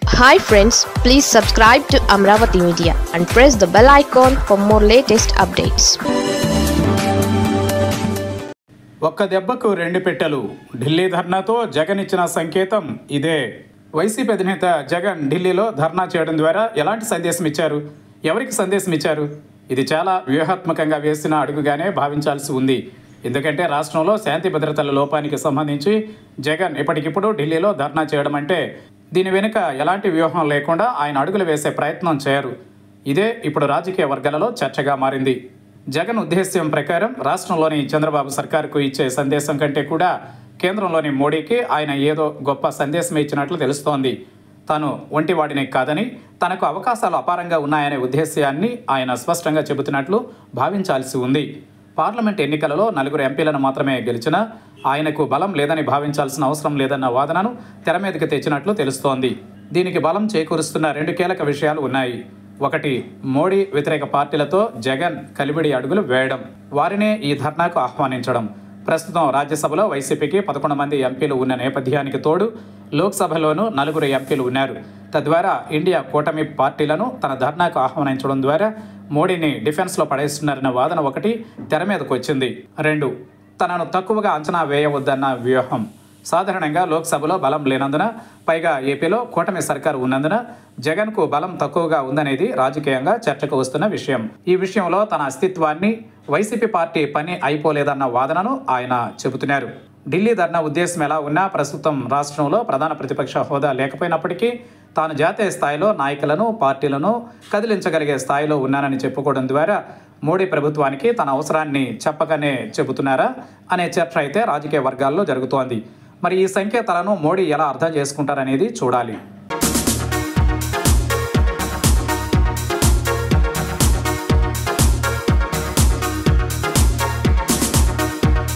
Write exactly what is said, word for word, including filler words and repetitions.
Hi friends, please subscribe to Amravati Media and press the bell icon for more latest updates. ఒక్క దెబ్బకు రెండు పెట్టెలు. ఢిల్లీ ధర్నాతో జగన్ ఇచ్చిన సంకేతం ఇదే. వైసీపీ అధినేత జగన్ ఢిల్లీలో ధర్నా చేయడం ద్వారా ఎలాంటి సందేశం ఇచ్చారు? ఎవరికి సందేశం ఇచ్చారు? ఇది చాలా వ్యూహాత్మకంగా వేసిన అడుగుగానే భావించాల్సి ఉంది. ఎందుకంటే రాష్ట్రంలో శాంతి భద్రతల లోపానికి సంబంధించి జగన్ ఇప్పటికిప్పుడు ఢిల్లీలో ధర్నా చేయడం అంటే దీని వెనుక ఎలాంటి వ్యూహం లేకుండా ఆయన అడుగులు వేసే ప్రయత్నం చేయరు. ఇదే ఇప్పుడు రాజకీయ వర్గాలలో చర్చగా మారింది. జగన్ ఉద్దేశ్యం ప్రకారం రాష్ట్రంలోని చంద్రబాబు సర్కారుకు ఇచ్చే సందేశం కంటే కూడా కేంద్రంలోని మోడీకి ఆయన ఏదో గొప్ప సందేశం ఇచ్చినట్లు తెలుస్తోంది. తాను ఒంటివాడిని కాదని, తనకు అవకాశాలు అపారంగా ఉన్నాయనే ఉద్దేశ్యాన్ని ఆయన స్పష్టంగా చెబుతున్నట్లు భావించాల్సి ఉంది. పార్లమెంట్ ఎన్నికలలో నలుగురు ఎంపీలను మాత్రమే గెలిచినా ఆయనకు బలం లేదని భావించాల్సిన అవసరం లేదన్న వాదనను తెర మీదకి తెచ్చినట్లు తెలుస్తోంది. దీనికి బలం చేకూరుస్తున్న రెండు కీలక విషయాలు ఉన్నాయి. ఒకటి, మోడీ వ్యతిరేక పార్టీలతో జగన్ కలివిడి అడుగులు వేయడం, వారినే ఈ ధర్నాకు ఆహ్వానించడం. ప్రస్తుతం రాజ్యసభలో వైసీపీకి పదకొండు మంది ఎంపీలు ఉన్న నేపథ్యానికి తోడు లోక్సభలోనూ నలుగురు ఎంపీలు ఉన్నారు. తద్వారా ఇండియా కూటమి పార్టీలను తన ధర్నాకు ఆహ్వానించడం ద్వారా మోడీని డిఫెన్స్లో పడేస్తున్నారన్న వాదన ఒకటి తెర మీదకు వచ్చింది. రెండు, తనను తక్కువగా అంచనా వేయవద్దన్న వ్యూహం. సాధారణంగా లోక్సభలో బలం లేనందున, పైగా ఏపీలో కూటమి సర్కారు ఉన్నందున జగన్కు బలం తక్కువగా ఉందనేది రాజకీయంగా చర్చకు వస్తున్న విషయం. ఈ విషయంలో తన అస్తిత్వాన్ని, వైసీపీ పార్టీ పని అయిపోలేదన్న వాదనను ఆయన చెబుతున్నారు. ఢిల్లీ ధర్నా ఉద్దేశం ఎలా ఉన్నా ప్రస్తుతం రాష్ట్రంలో ప్రధాన ప్రతిపక్ష హోదా లేకపోయినప్పటికీ తాను జాతీయ స్థాయిలో నాయకులను, పార్టీలను కదిలించగలిగే స్థాయిలో ఉన్నానని చెప్పుకోవడం ద్వారా మోడీ ప్రభుత్వానికి తన అవసరాన్ని చెప్పకనే చెబుతున్నారా అనే చర్చ అయితే రాజకీయ వర్గాల్లో జరుగుతోంది. మరి ఈ సంకేతాలను మోడీ ఎలా అర్థం చేసుకుంటారనేది చూడాలి.